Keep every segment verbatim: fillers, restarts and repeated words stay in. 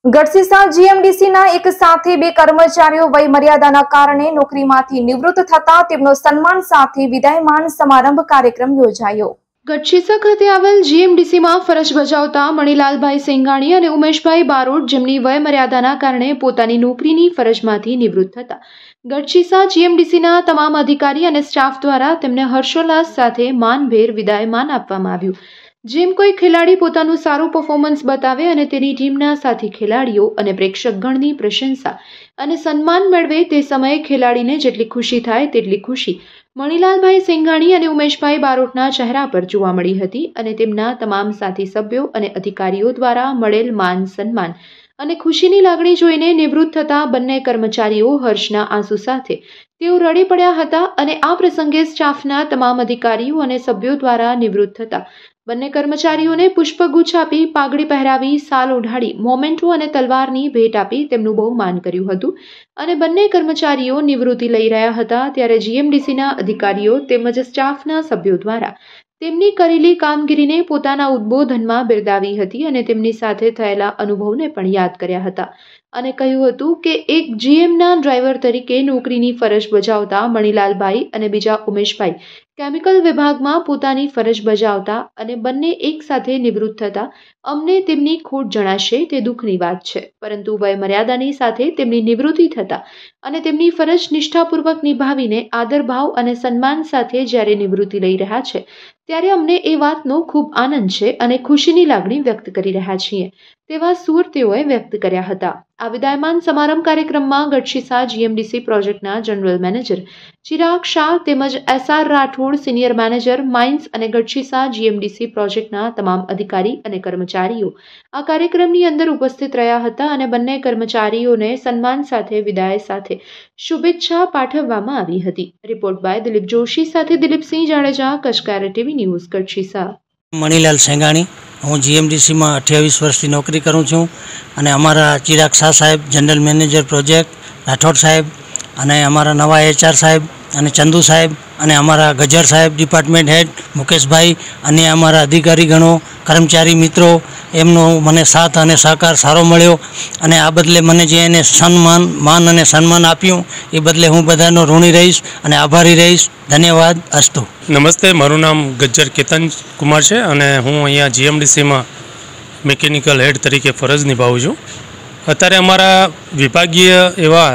ગઢસીસા જીએમડીસીના એક સાથે બે કર્મચારીઓ વય મર્યાદાના કારણે નોકરીમાંથી નિવૃત્ત થતા તેમનો સન્માન સાથે વિદાયમાન સમારંભ કાર્યક્રમ યોજાયો। ગઢસીસા ખાતે આવેલ જીએમડીસીમાં ફરજ બજાવતા મણિલાલભાઈ સેંગાણી અને ઉમેશભાઈ બારોટ, જેમની વય મર્યાદાના કારણે પોતાની નોકરીની ફરજમાંથી નિવૃત્ત થતા ગઢસીસા જીએમડીસીના તમામ અધિકારી અને સ્ટાફ દ્વારા તેમને હર્ષોલ્લાસ સાથે માનભેર વિદાયમાન આપવામાં આવ્યું। જેમ કોઈ ખેલાડી પોતાનું સારું પરફોર્મન્સ બતાવે અને તેની ટીમના સાથી ખેલાડીઓ અને પ્રેક્ષકગણની પ્રશંસા અને સન્માન મેળવે તે સમયે ખેલાડીને જેટલી ખુશી થાય તેટલી ખુશી મણિલાલભાઈ સેંગાણી અને ઉમેશભાઈ બારોટના ચહેરા પર જોવા મળી હતી અને તેમના તમામ સાથી સભ્યો અને અધિકારીઓ દ્વારા મળેલ માન સન્માન અને ખુશીની લાગણી જોઈને નિવૃત્ત થતા બંને કર્મચારીઓ હર્ષના આંસુ સાથે તેઓ રડી પડ્યા હતા અને આ પ્રસંગે સ્ટાફના તમામ અધિકારીઓ અને સભ્યો દ્વારા નિવૃત્ત થતા બંને કર્મચારીઓને પુષ્પગુચ્છ આપી, પાઘડી પહેરાવી, સાલ ઓઢાડી, મોમેન્ટો અને તલવારની ભેટ આપી તેમનું બહુમાન કર્યું હતું અને બંને કર્મચારીઓ નિવૃત્તિ લઈ રહ્યા હતા ત્યારે જીએમડીસીના અધિકારીઓ તેમજ સ્ટાફના સભ્યો દ્વારા તેમની કરેલી કામગીરીને પોતાના ઉદ્બોધનમાં બિરદાવી હતી અને તેમની સાથે થયેલા અનુભવને પણ યાદ કર્યા હતા અને કહ્યું હતું કે એક જીએમના ડ્રાઈવર તરીકે નોકરીની ફરજ બજાવતા મણિલાલભાઈ અને બીજા ઉમેશભાઈ કેમિકલ વિભાગમાં પોતાની ફરજ બજાવતા અને બંને એક સાથે નિવૃત્ત થતા અમને તેમની ખોટ જણાશે તે દુઃખની વાત છે, પરંતુ વય મર્યાદાની સાથે તેમની નિવૃત્તિ થતા અને તેમની ફરજ નિષ્ઠાપૂર્વક નિભાવીને આદરભાવ અને સન્માન સાથે જ્યારે નિવૃત્તિ લઈ રહ્યા છે ત્યારે અમને એ વાતનો ખૂબ આનંદ છે અને ખુશીની લાગણી વ્યક્ત કરી રહ્યા છીએ તેવા સૂર તેઓએ વ્યક્ત કર્યા હતા। આ વિદાયમાન સમારંભ કાર્યક્રમમાં ગઢસીસા જીએમડીસી પ્રોજેક્ટના જનરલ મેનેજર ચિરાગ શાહ તેમજ S R Rathod, senior manager mines અને ગઢસીસા જીએમડીસી પ્રોજેક્ટના તમામ અધિકારી અને કર્મચારીઓ આ કાર્યક્રમની અંદર ઉપસ્થિત રહ્યા હતા અને બંને કર્મચારીઓને સન્માન સાથે વિદાય સાથે શુભેચ્છા પાઠવવામાં આવી હતી। રિપોર્ટ બાય દિલીપ જોશી સાથે દિલીપસિંહ જાડેજા, કચકારા ટીવી ન્યૂઝ, ગઢસીસા। મણિલાલ સેંગાણી, હું જીએમડીસીમાં અઠ્યાવીસ વર્ષથી નોકરી કરું છું અને અમારા ચિરાગ શાહ સાહેબ, જનરલ મેનેજર પ્રોજેક્ટ રાઠોડ સાહેબ, અને અમારા નવા એચઆર સાહેબ અને ચંદુ સાહેબ અને અમારા ગજર સાહેબ ડિપાર્ટમેન્ટ હેડ મુકેશભાઈ અને અમારા અધિકારીગણો, કર્મચારી મિત્રો, એમનો મને સાથ અને સહકાર સારો મળ્યો અને આ બદલે મને જે એને સન્માન માન અને સન્માન આપ્યું એ બદલે હું બધાનો ઋણી રહીશ અને આભારી રહીશ। ધન્યવાદ, અસ્તુ। નમસ્તે, મારું નામ ગજ્જર કેતન કુમાર છે અને હું અહીંયા જીએમડીસીમાં મિકેનિકલ હેડ તરીકે ફરજ નિભાવું છું। અત્યારે અમારા વિભાગીય એવા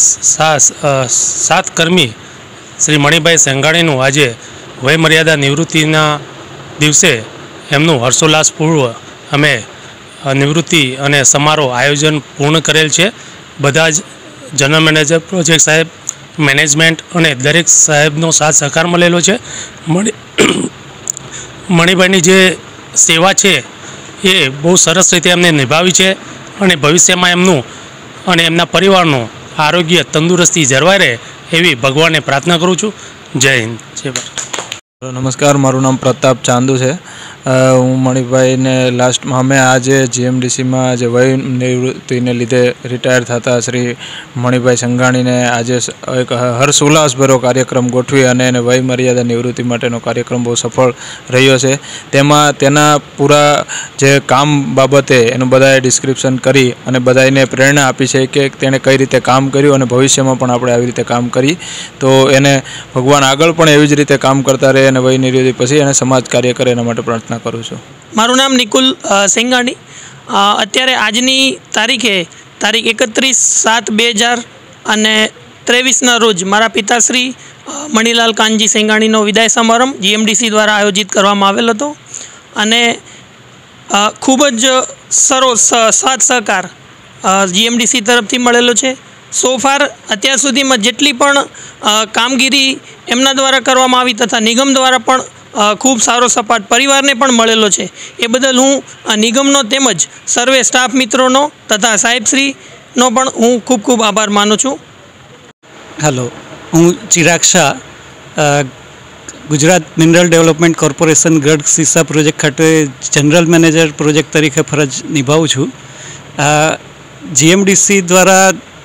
સાત કર્મી શ્રી મણિભાઈ સેંગાણીનું આજે વય મર્યાદા નિવૃત્તિના દિવસે એમનું હર્ષોલ્લાસપૂર્વ અમે નિવૃત્તિ અને સમારોહ આયોજન પૂર્ણ કરેલ છે। બધા જ જનરલ મેનેજર પ્રોજેક્ટ સાહેબ, મેનેજમેન્ટ અને દરેક સાહેબનો સાથ સહકાર મળેલો છે। મણી મણિભાઈની જે સેવા છે એ બહુ સરસ રીતે એમને નિભાવી છે અને ભવિષ્યમાં એમનું અને એમના પરિવારનું આરોગ્ય તંદુરસ્તી જળવાઈ રહે એવી ભગવાનને પ્રાર્થના કરું છું। જય હિન્દ, જય ભારત। નમસ્કાર, મારું નામ પ્રતાપ ચાંદુ છે। હું મણિભાઈને લાસ્ટમાં અમે આજે જીએમડીસીમાં જે વય નિવૃત્તિને લીધે રિટાયર થતા શ્રી મણિભાઈ સંઘાણીને આજે એક હર્ષ ઉલ્લાસભર્યો કાર્યક્રમ ગોઠવી અને એને વય મર્યાદા નિવૃત્તિ માટેનો કાર્યક્રમ બહુ સફળ રહ્યો છે। તેમાં તેના પૂરા જે કામ બાબતે એનું બધાએ ડિસ્ક્રિપ્શન કરી અને બધાને પ્રેરણા આપી છે કે તેણે કઈ રીતે કામ કર્યું અને ભવિષ્યમાં પણ આપણે આવી રીતે કામ કરી તો એને ભગવાન આગળ પણ એવી જ રીતે કામ કરતા રહે અને વય નિવૃત્તિ પછી એને સમાજ કાર્ય કરે એના માટે પ્રાર્થના કરું છું। મારું નામ નિકુલ સેંગાણી। અત્યારે આજની તારીખે તારીખ એકત્રીસ સાત બે હજાર અને ત્રેવીસના રોજ મારા પિતાશ્રી મણિલાલ કાનજી સેંગાણીનો વિદાય સમારંભ જીએમડીસી દ્વારા આયોજિત કરવામાં આવેલ હતો અને ખૂબ જ સરો સાથ સહકાર જીએમડીસી તરફથી મળેલો છે। સો ફાર અત્યાર સુધીમાં જેટલી પણ કામગીરી એમના દ્વારા કરવામાં આવી તથા નિગમ દ્વારા પણ ખૂબ સારો સપાટ પરિવારને પણ મળેલો છે એ બદલ હું નિગમનો તેમજ સર્વે સ્ટાફ મિત્રોનો તથા સાહેબશ્રીનો પણ હું ખૂબ ખૂબ આભાર માનું છું। હેલો, હું Chirag Shah, Gujarat mineral development corporation Gadhsisa project ખાતે જનરલ મેનેજર પ્રોજેક્ટ તરીકે ફરજ નિભાવું છું। જીએમડીસી દ્વારા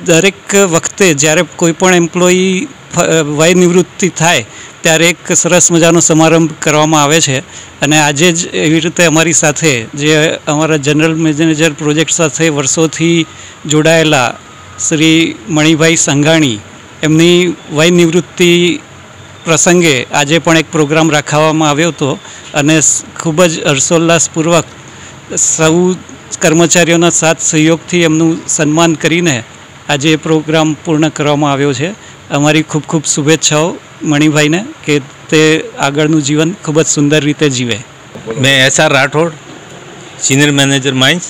દરેક વખતે જ્યારે કોઈ પણ એમ્પ્લોયી વય નિવૃત્તિ થાય ત્યારે એક સરસ મજાનો સમારંભ કરવામાં આવે છે અને આજે જ એવી રીતે અમારી સાથે જે અમારા જનરલ મેનેજર પ્રોજેક્ટ સાથે વર્ષોથી જોડાયેલા શ્રી મણિભાઈ સંઘાણી એમની વય નિવૃત્તિ પ્રસંગે આજે પણ એક પ્રોગ્રામ રાખવામાં આવ્યો હતો અને ખૂબ જ હર્ષોલ્લાસપૂર્વક સૌ કર્મચારીઓના સાથ સહયોગથી એમનું સન્માન કરીને આજે પ્રોગ્રામ પૂર્ણ કરવામાં આવ્યો છે। અમારી ખૂબ ખૂબ શુભેચ્છાઓ મણિભાઈને કે તે આગળનું जीवन ખૂબ જ સુંદર રીતે જીવે। मैं S R Rathod, senior manager mines.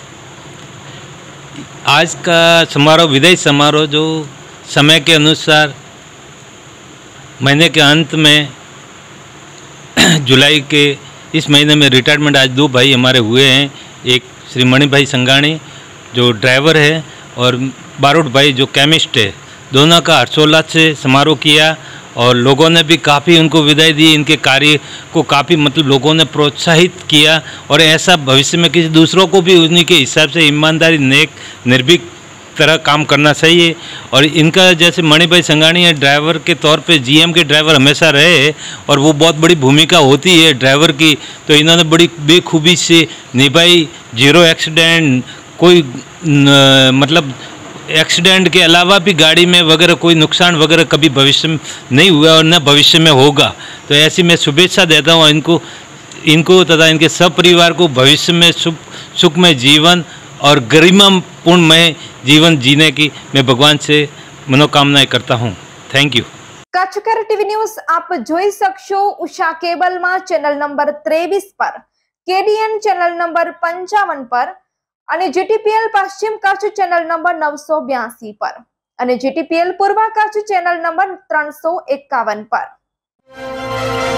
आज का समारोह विदाई समारोह जो समय के अनुसार महीने के अंत में जुलाई के इस महीने में रिटायरमेंट आज दो भाई हमारे हुए हैं। एक श्री मणिभाई संघाणी जो ड्राइवर है और बारूद भाई जो केमिस्ट है। दोनों का हर्षोल्लास से समारोह किया और लोगों ने भी काफ़ी उनको विदाई दी। इनके कार्य को काफ़ी मतलब लोगों ने प्रोत्साहित किया और ऐसा भविष्य में किसी दूसरों को भी उन्हीं के हिसाब से ईमानदारी नेक निर्भीक तरह काम करना चाहिए। और इनका जैसे मणिभाई संघाणी है ड्राइवर के तौर पे जीएम के ड्राइवर हमेशा रहे और वो बहुत बड़ी भूमिका होती है ड्राइवर की, तो इन्होंने बड़ी बेखूबी से निभाई। जीरो एक्सीडेंट, कोई न, मतलब एक्सीडेंट के अलावा भी गाड़ी में वगैरह कोई नुकसान वगैरह कभी भविष्य में नहीं हुआ और न भविष्य में होगा। तो ऐसी मैं शुभेच्छा देता हूँ इनको इनको तथा इनके सब परिवार को भविष्य में सुख सुखमय जीवन और गरिमापूर्णमय जीवन जीने की मैं भगवान से मनोकामनाएं करता हूँ। Thank you. कच्छ केर टीवी न्यूज आप જોઈ શકશો ઉષા કેબલમાં ચેનલ નંબર ત્રેવીસ પર, કેડીએન ચેનલ નંબર પંચાવન પર અને જીટીપીએલ પશ્ચિમ કચ્છ ચેનલ નંબર નવસો બ્યાસી પર અને જીટીપીએલ પૂર્વ કચ્છ ચેનલ નંબર ત્રણસો એકાવન પર।